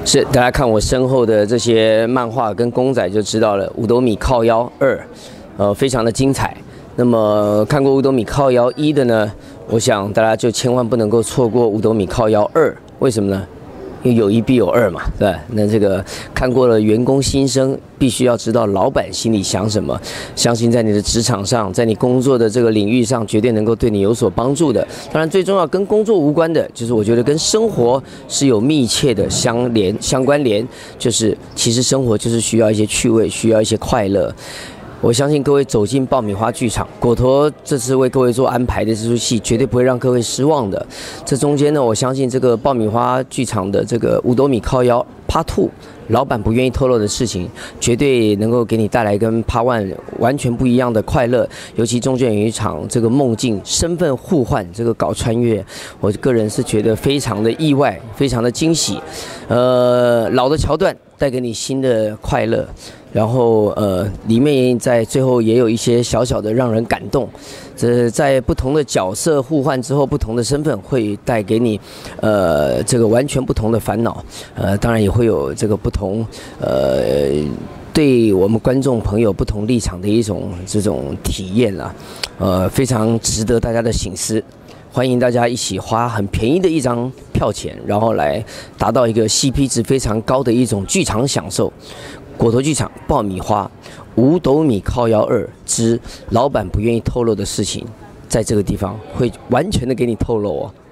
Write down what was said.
是，大家看我身后的这些漫画跟公仔就知道了，五斗米靠腰2，非常的精彩。那么看过五斗米靠腰1的呢，我想大家就千万不能够错过五斗米靠腰2，为什么呢？因为有一必有二嘛，对吧？那这个看过了员工心声，必须要知道老板心里想什么。相信在你的职场上，在你工作的这个领域上，绝对能够对你有所帮助的。当然，最重要跟工作无关的，就是我觉得跟生活是有密切的相关联。就是其实生活就是需要一些趣味，需要一些快乐。我相信各位走进爆米花剧场，果陀这次为各位做安排的这出戏，绝对不会让各位失望的。这中间呢，我相信这个爆米花剧场的这个五斗米靠腰 Part 2，老板不愿意透露的事情，绝对能够给你带来跟 Part 1完全不一样的快乐。尤其中间有一场这个梦境身份互换，这个搞穿越，我个人是觉得非常的意外，非常的惊喜。老的桥段带给你新的快乐。然后里面在最后也有一些小小的让人感动，这在不同的角色互换之后，不同的身份会带给你这个完全不同的烦恼，当然也会有这个不同对我们观众朋友不同立场的一种这种体验啦，非常值得大家的省思。欢迎大家一起花很便宜的一张票钱，然后来达到一个 CP 值非常高的一种剧场享受。果陀剧场爆米花五斗米靠腰2之老板不愿意透露的事情，在这个地方会完全的给你透露哦。